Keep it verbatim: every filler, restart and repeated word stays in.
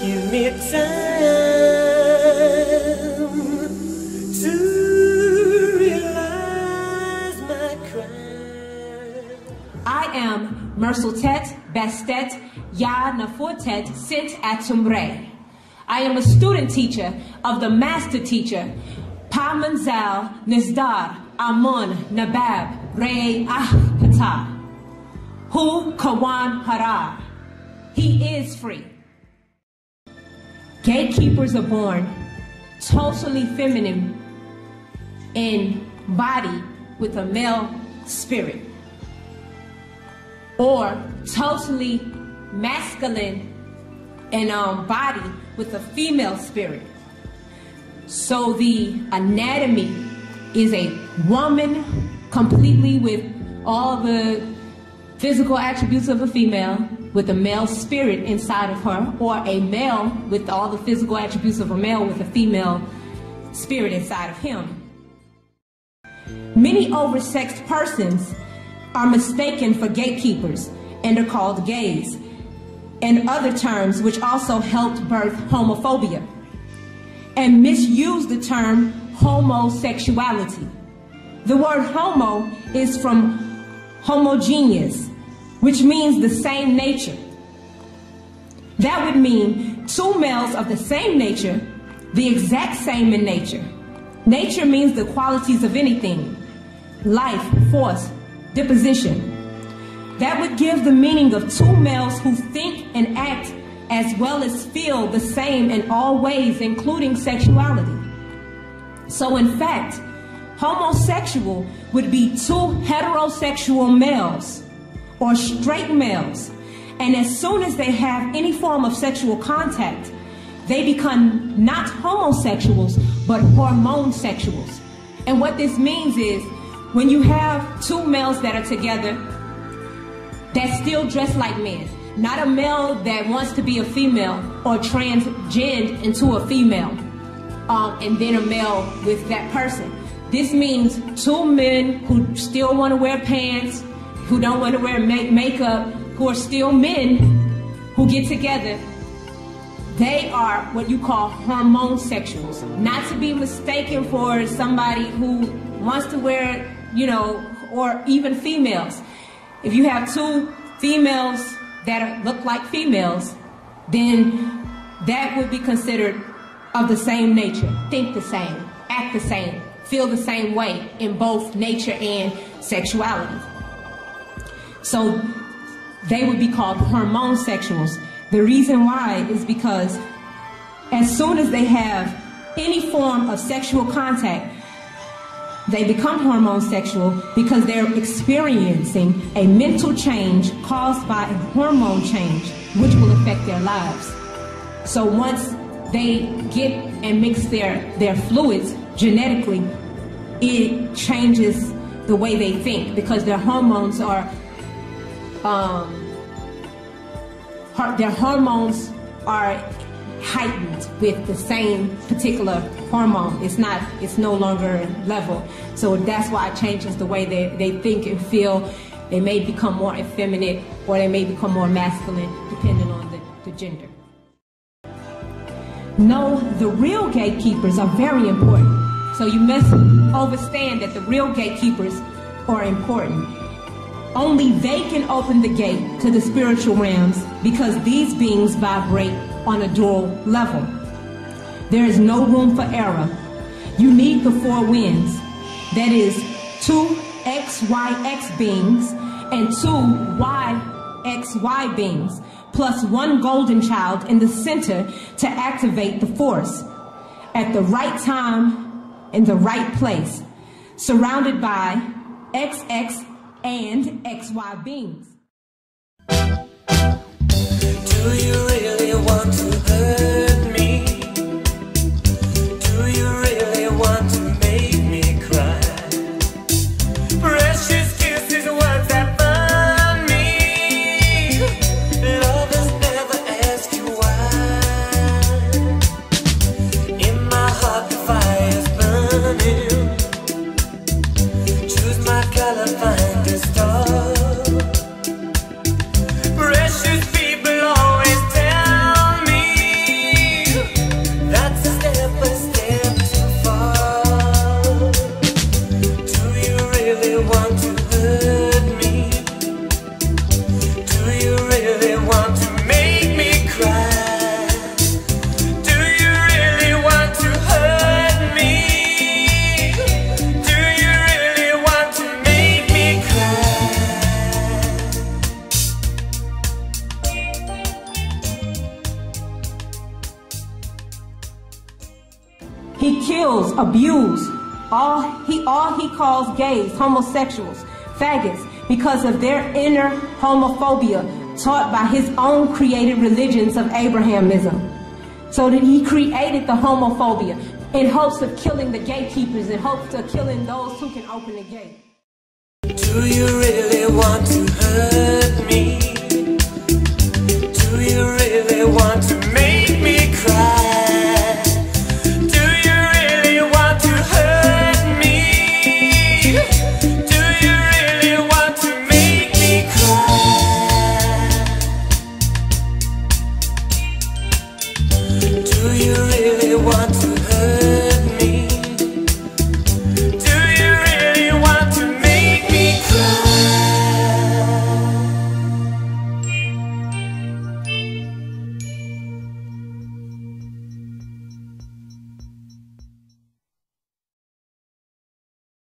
Give me time to realize my crime. I am Mersultet Bastet Ya Nafortet Sint Atumre. I am a student teacher of the master teacher Pamanzal Nizdar Amun Nabab Re Ahpata Hu Kawan Harar. He is free. Gatekeepers are born totally feminine in body with a male spirit, or totally masculine in um, body with a female spirit. So the anatomy is a woman completely with all the physical attributes of a female with a male spirit inside of her, or a male with all the physical attributes of a male with a female spirit inside of him. Many oversexed persons are mistaken for gatekeepers and are called gays, and other terms which also helped birth homophobia, and misuse the term homosexuality. The word homo is from homogeneous, which means the same nature. That would mean two males of the same nature, the exact same in nature. Nature means the qualities of anything, life, force, disposition. That would give the meaning of two males who think and act as well as feel the same in all ways, including sexuality. So in fact, homosexual would be two heterosexual males or straight males, and as soon as they have any form of sexual contact, they become not homosexuals, but hormone sexuals. And what this means is, when you have two males that are together, that still dress like men, not a male that wants to be a female or transgend into a female, um, and then a male with that person. This means two men who still want to wear pants, who don't want to wear make makeup, who are still men, who get together. They are what you call hormone sexuals. Not to be mistaken for somebody who wants to wear, you know, or even females. If you have two females that are, look like females, then that would be considered of the same nature, think the same, act the same, feel the same way in both nature and sexuality. So they would be called hormone sexuals. The reason why is because as soon as they have any form of sexual contact, they become hormone sexual because they're experiencing a mental change caused by a hormone change, which will affect their lives. So once they get and mix their, their fluids genetically, it changes the way they think, because their hormones are Um, their hormones are heightened with the same particular hormone. It's not, it's no longer level. So that's why it changes the way they, they think and feel. They may become more effeminate, or they may become more masculine, depending on the, the gender. No, the real gatekeepers are very important. So you must understand that the real gatekeepers are important. Only they can open the gate to the spiritual realms, because these beings vibrate on a dual level. There is no room for error. You need the four winds. That is two X Y X beings and two Y X Y beings, plus one golden child in the center to activate the force at the right time, in the right place, surrounded by X X and X Y beings. Do you really want to hurt me? Do you really want to make me cry? Precious kisses, words that burn me, and others never ask you why. In my heart the fire's burning. Choose my color, find a star. He kills, abuses, all he, all he calls gays, homosexuals, faggots, because of their inner homophobia taught by his own created religions of Abrahamism. So that he created the homophobia in hopes of killing the gatekeepers, in hopes of killing those who can open the gate. Do you really want to hurt me?